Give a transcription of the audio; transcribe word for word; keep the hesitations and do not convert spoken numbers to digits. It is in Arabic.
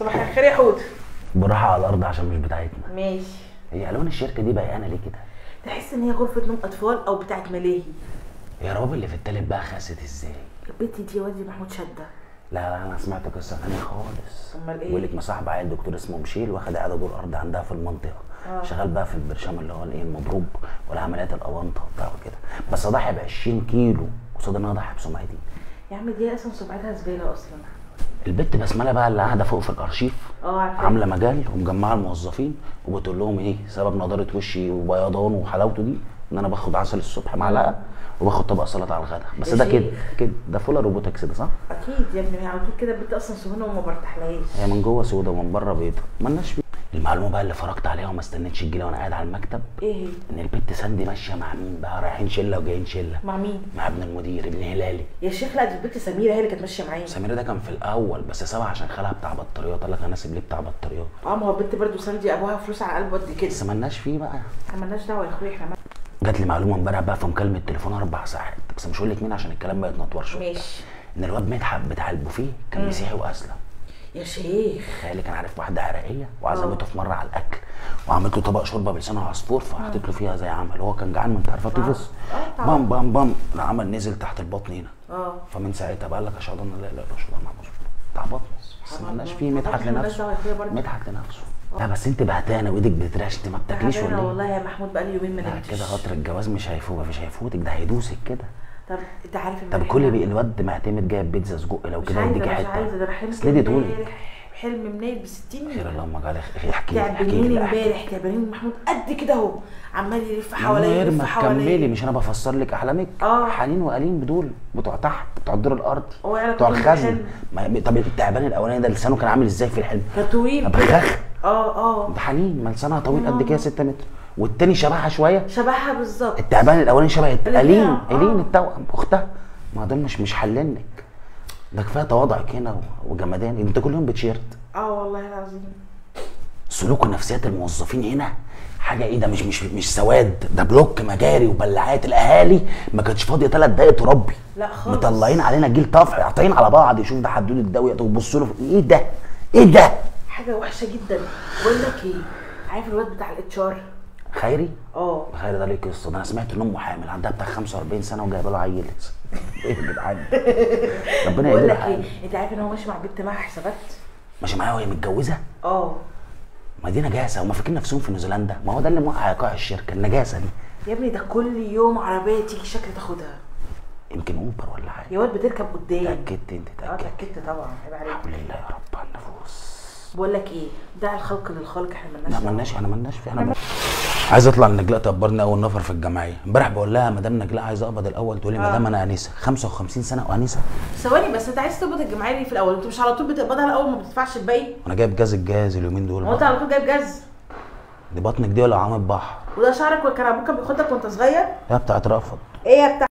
صباح الخير يا حود. بالراحه على الارض عشان مش بتاعتنا. ماشي. هي الوان الشركه دي بيانه ليه كده؟ تحس ان هي غرفه نوم اطفال او بتاعه ملاهي. يا رب اللي في التالت بقى خست ازاي؟ البت دي وادي محمود شده. لا لا انا سمعت قصه ثانيه خالص. امال ايه؟ بيقول لك مصاحبه عيل دكتور اسمه مشيل واخد قاعده دور ارض عندها في المنطقه. آه. شغال بقى في البرشام اللي هو الايه المضروب والعمليات الاونطه وبتاع وكده، بس ضحي ب عشرين كيلو قصاد ان انا ضحي بسمعتي. يا عم دي اصلا سمعتها زباله اصلا. البت بسمله بقى اللي قاعده فوق في الارشيف اه عامله مجال ومجمعه الموظفين وبتقول لهم ايه سبب نضاره وشي وبياضان وحلاوته دي ان انا باخد عسل الصبح معلقه وباخد طبق سلطه على الغدا، بس ده كده كده ده فولر روبوتكس ده صح؟ اكيد يا ابني، على طول كده البت اصلا سخونه وما برتاحلهاش. هي من جوه سودا ومن بره بيضه مالناش فيه. المعلومه بقى اللي فرجت عليها وما استنيتش تجيلي وانا قاعد على المكتب ايه هي؟ ان البت ساندي ماشيه مع مين بقى؟ رايحين شله وجايين شله. مع مين؟ مع ابن المدير ابن هلالي. يا شيخ لا، دي البت سميره هي اللي كانت ماشيه معايا. سميره ده كان في الاول بس سابها عشان خالها بتاع بطاريات، قال لك انا اسيب ليه بتاع بطاريات. اه ما هو البت برضه ساندي ابوها فلوس على قلب قد كده. بس مالناش فيه بقى. احنا مالناش دعوه يا اخويا احنا. جات لي معلومه امبارح بقى في مكالمه تليفون اربع ساعات، بس مش هقول لك مين عشان الكلام ما يتنطورش. ماشي. ان الواد مدحت بتاع البوفيه كان مسيحي واسلم. يا شيخ تخيلي كان عارف واحده عراقيه وعزمته في مره على الاكل وعملت له طبق شوربه بلسان عصفور فحطيت له فيها زي عمل، هو كان جعان ما انت عارفه طفس. بام بام بام العمل نزل تحت البطن هنا. اه فمن ساعتها بقى لك اشهد ان لا اله الا الله اشهد ان محمد رسول الله بتاع بطن، بس مالناش فيه. مدحت لنفسه مدحت لنفسه. لا بس انت بهتانه وايدك بترعش، انت ما بتاكليش ولا ايه؟ والله يا محمود بقى لي يومين ما نمتش. كده خاطر الجواز مش هيفوت مش هيفوتك، ده هيدوسك كده. طب انت عارف طب كل بي الواد معتمد جايب بيتزا سجق لو كده يديكي حته. مش عايزه ده حلم سليدي تقول حلم منيل ب ستين خير اللهم اجعل احكي لي احكي لي امبارح تعبانين محمود قد كده اهو عمال يلف حواليا يلف حواليا. كملي مش انا بفسر لك احلامك. اه حنين وقليل بدول بتوع تحت بتوع الدور الارضي بتوع الخزن. طب التعبان الاولاني ده لسانه كان عامل ازاي في الحلم؟ كان طويل بخاخ. اه اه ده حنين ما لسانها طويل قد كده ستة متر، والتاني شبهها شويه شبهها بالظبط. التعبان الاولاني شبه الين الين التوأم اختها. ما دول مش مش حلينك، ده كفايه تواضعك هنا وجمدان. انت كل يوم بتشيرت. اه والله العظيم. سلوك ونفسيات الموظفين هنا حاجه ايه ده؟ مش مش مش سواد، ده بلوك مجاري وبلعات. الاهالي ما كانتش فاضيه ثلاث دقايق تربي. لا خالص. مطلعين علينا جيل طفح قاطعين على بعض. يشوف ده حدود الدويه ويبصوا له ايه ده؟ ايه ده؟ حاجه وحشه جدا. بقول لك ايه، عارف الواد بتاع الاتش ار خيري؟ اه خيري ده ليه قصه؟ ده انا سمعت ان امه حامل عندها بتاع خمسة وأربعين سنه وجايبه له عيل. ايه يا جدعان؟ ربنا يهدي لك. بقول لك ايه، انت عارف ان هو ماشي مع بنت معاها حسابات؟ ماشي معاها وهي متجوزه؟ اه ما دي نجاسه، هم فاكرين نفسهم في نيوزيلندا. ما هو ده اللي موقع ايقاع الشركه النجاسه دي يا ابني. ده كل يوم عربيه تيجي شكل تاخدها، يمكن اوبر ولا حاجه. يا واد بتركب قدام. اتاكدت انت؟ اه اتاكدت طبعا، عيب عليك. الحمد لله يا رب على النفوس. بقول لك ايه، دع الخلق للخالق، احنا مالناش. لا مالناش، احنا مالناش في احنا. عايز اطلع لنجلاء تقبرني اول نفر في الجمعيه. امبارح بقول لها مدام نجلاء عايز اقبض الاول، تقول لي آه. مدام انا انسه خمسة وخمسين سنه وانسه. ثواني بس، انت عايز تقبض الجمعيه دي في الاول؟ انت مش على طول بتقبضها الاول ما بتدفعش الباقي؟ انا جايب جاز الجاز اليومين دول. هو انت على طول جايب جاز؟ دي بطنك دي ولا عامل بحر؟ وده شعرك وكان ابوك كان بياخدك وانت صغير؟ هي بتاعت رأفت. ايه يا بتاع